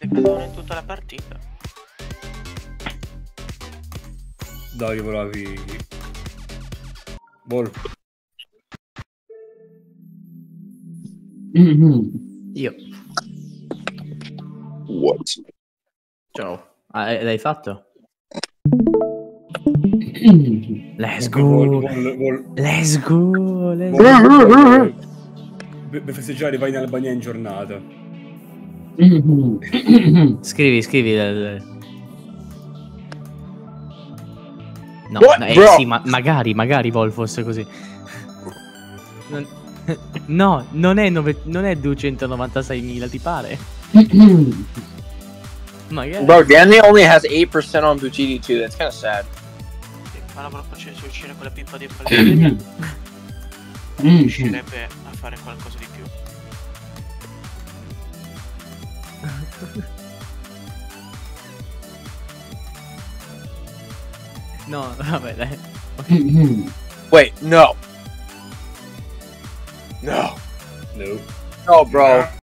ripetono in tutta la partita. Dai, volavi. Vol. Io. What? Ciao. L'hai fatto? Let's Vol. go. Let's go. Let's go. Per festeggiare vai in Albania in giornata. Scrivi. No, What, bro? sì, magari Vol fosse così. No, non è 296.000, ti pare? Magari. Bro, Danny only has 8% on Butiti too. That's kind of sad. Ma la proprio c'è uscire con la pippa di Appalini. Riuscirebbe a fare qualcosa di più. No, vabbè, dai. Wait, no. No. No. No, bro.